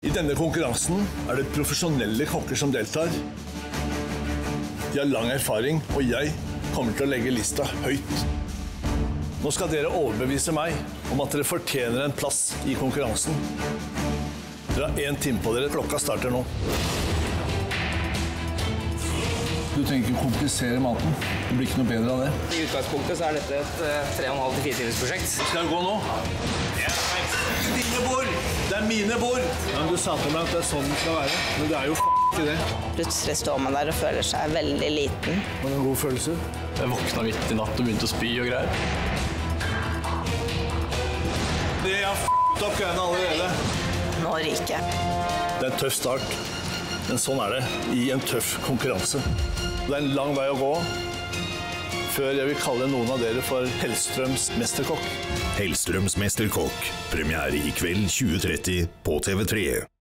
I denne konkurransen det profesjonelle kokker som deltar. De har lang erfaring, og jeg kommer til å legge lista høyt. Nå skal dere overbevise meg om at dere fortjener en plass i konkurransen. Dere har 1 time på dere. Klokka starter nå. Du trenger ikke komplisere maten. Det blir ikke noe bedre av det. I utgangspunktet så dette et 3,5–4 timers prosjekt. Skal du gå nå? Dine bord! Det mine bord! Ja, du sa til meg at det sånn det skal være, men det jo ikke det. Plutselig står man der og føler seg veldig liten. Var det en god følelse? Jeg våkna midt i natt og begynte å spy og greier. Det har opp greiene allerede. Nå ryker jeg. Det en tøff start, men sånn det i en tøff konkurranse. Det en lang vei å gå, før jeg vil kalle noen av dere for Hellstrøms mesterkokk. Hellstrøms mesterkokk. Premiere i kveld 20:30 på TV3.